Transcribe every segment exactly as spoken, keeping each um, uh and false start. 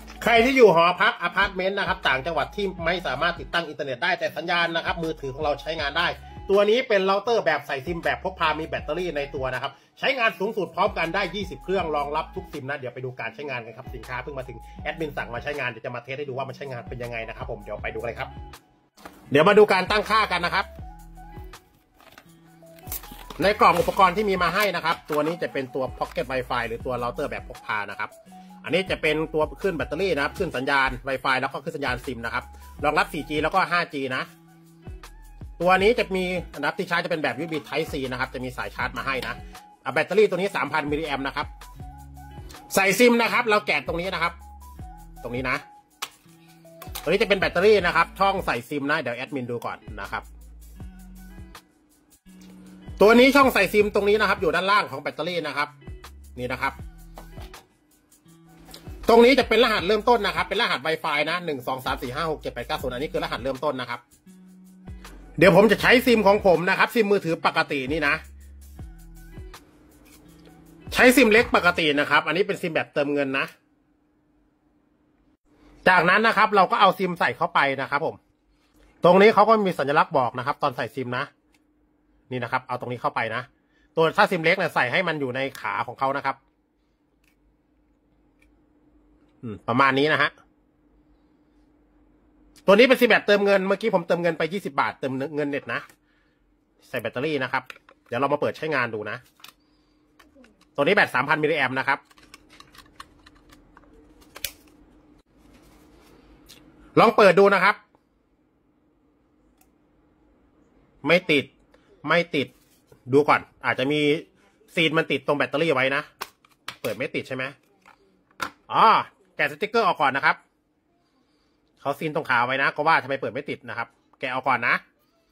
ใครที่อยู่หอพักอพาร์ตเมนต์นะครับต่างจังหวัดที่ไม่สามารถติดตั้งอินเทอร์เน็ตได้แต่สัญญาณนะครับมือถือของเราใช้งานได้ตัวนี้เป็นเราเตอร์แบบใส่ซิมแบบพกพามีแบตเตอรี่ในตัวนะครับใช้งานสูงสุดพร้อมกันได้ยี่สิบเครื่องรองรับทุกซิมนะเดี๋ยวไปดูการใช้งานกันครับสินค้าเพิ่งมาถึงแอดมินสั่งมาใช้งานเดี๋ยวจะมาเทสให้ดูว่ามันใช้งานเป็นยังไงนะครับผมเดี๋ยวไปดูเลยครับเดี๋ยวมาดูการตั้งค่ากันนะครับในกล่องอุปกรณ์ที่มีมาให้นะครับตัวนี้จะเป็นตัว Pocket Wi-Fi หรือตัวเราเตอร์แบบพกพานะครับอันนี้จะเป็นตัวขึ้นแบตเตอรี่นะครับขึ้นสัญญาณ Wi-Fi แล้วก็ขึ้นสัญญาณซิมนะครับรองรับ โฟร์จี แล้วก็ ไฟว์จี นะตัวนี้จะมีนะครับที่ชาร์จจะเป็นแบบ ยู เอส บี Type C นะครับจะมีสายชาร์จมาให้นะแบตเตอรี่ตัวนี้ สามพัน มิลลิแอมป์นะครับใส่ซิมนะครับเราแกะตรงนี้นะครับตรงนี้นะตัวนี้จะเป็นแบตเตอรี่นะครับช่องใส่ซิมนะเดี๋ยวแอดมินดูก่อนนะครับตัวนี้ช่องใส่ซิมตรงนี้นะครับอยู่ด้านล่างของแบตเตอรี่นะครับนี่นะครับตรงนี้จะเป็นรหัสเริ่มต้นนะครับเป็นรหัส Wi-Fi นะหนึ่ง สอง สาม สี่ ห้า หก เจ็ด แปด เก้า ศูนย์อันนี้คือรหัสเริ่มต้นนะครับเดี๋ยวผมจะใช้ซิมของผมนะครับซิมมือถือปกตินี่นะใช้ซิมเล็กปกตินะครับอันนี้เป็นซิมแบบเติมเงินนะจากนั้นนะครับเราก็เอาซิมใส่เข้าไปนะครับผมตรงนี้เขาก็มีสัญลักษณ์บอกนะครับตอนใส่ซิมนะนี่นะครับเอาตรงนี้เข้าไปนะตัวถ้าซิมเล็กเนี่ยใส่ให้มันอยู่ในขาของเขานะครับประมาณนี้นะฮะตัวนี้เป็นซิมแบบเติมเงินเมื่อกี้ผมเติมเงินไปยี่สิบบาทเติมเงินเน็ตนะใส่แบตเตอรี่นะครับเดี๋ยวเรามาเปิดใช้งานดูนะตัวนี้แบต สามพัน มิลลิแอมป์นะครับลองเปิดดูนะครับไม่ติดไม่ติดดูก่อนอาจจะมีซีนมันติดตรงแบตเตอรี่ไว้นะเปิดไม่ติดใช่ไหมอ๋อแกะสติ๊กเกอร์ออกก่อนนะครับเขาซีนตรงขาไว้นะก็ว่าทำไมเปิดไม่ติดนะครับแกะเอาก่อนนะ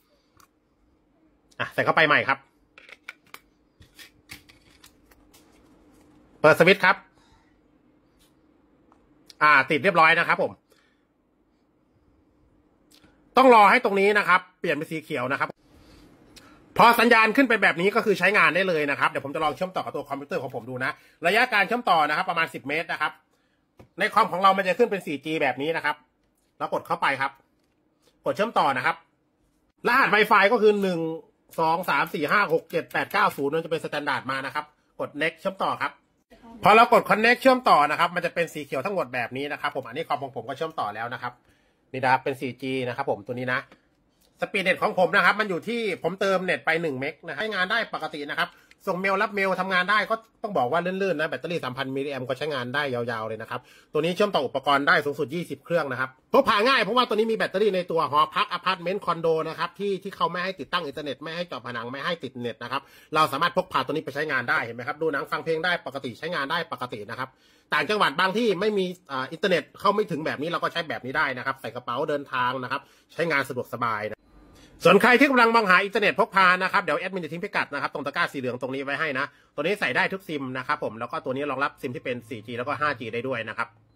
อ่ะใส่เข้าไปใหม่ครับเปิดสวิตช์ครับอ่าติดเรียบร้อยนะครับผมต้องรอให้ตรงนี้นะครับเปลี่ยนเป็นสีเขียวนะครับพอสัญญาณขึ้นไปแบบนี้ก็คือใช้งานได้เลยนะครับเดี๋ยวผมจะลองเชื่อมต่อกับตัวคอมพิวเตอร์ของผมดูนะระยะการเชื่อมต่อนะครับประมาณสิบเมตรนะครับในคอมของเรามันจะขึ้นเป็น โฟร์จี แบบนี้นะครับแล้วกดเข้าไปครับกดเชื่อมต่อนะครับรหัส Wi-Fi ก็คือหนึ่ง สอง สาม สี่ ห้า หก เจ็ด แปด เก้า ศูนย์นั่นจะเป็นสแตนดาร์ดมานะครับกด next เชื่อมต่อครับพอเรากด connect เชื่อมต่อนะครับมันจะเป็นสีเขียวทั้งหมดแบบนี้นะครับผมอันนี้คอมของผมก็เชื่อมต่อแล้วนะครับนี่นะครับเป็น โฟร์จี นะครับผมตัวนี้นะสปีดเน็ตของผมนะครับมันอยู่ที่ผมเติมเน็ตไปหนึ่งเมกนะใช้งานได้ปกตินะครับส่งเมลรับเมลทำงานได้ก็ต้องบอกว่าลื่นๆนะแบตเตอรี่ สามพัน มิลลิแอมป์ก็ใช้งานได้ยาวๆเลยนะครับตัวนี้เชื่อมต่ออุปกรณ์ได้สูงสุดยี่สิบเครื่องนะครับพกพาง่ายเพราะว่าตัวนี้มีแบตเตอรี่ในตัวหอพักอพาร์ตเมนต์คอนโดนะครับที่ที่เขาไม่ให้ติดตั้งอินเทอร์เน็ตไม่ให้เจาะผนังไม่ให้ติดเน็ตนะครับเราสามารถพกพาตัวนี้ไปใช้งานได้เห็นไหมครับดูหนังฟังเพลงได้ปกติใช้งานได้ปกตินะครับต่างจังหวัดบางที่ไม่มีอินเทอร์เน็ตเข้าไม่ถึงแบบนี้เราก็ใช้แบบนี้ได้นะครับใส่กระเป๋าเดินทางนะครับใช้งานสะดวกสบายนะส่วนใครที่กำลังมองหาอินเทอร์เน็ตพกพานะครับเดี๋ยวแอดมินจะทิ้งพิกัดนะครับตรงตะกร้าสีเหลืองตรงนี้ไว้ให้นะตัวนี้ใส่ได้ทุกซิมนะครับผมแล้วก็ตัวนี้รองรับซิมที่เป็น โฟร์จี แล้วก็ ไฟว์จี ได้ด้วยนะครับ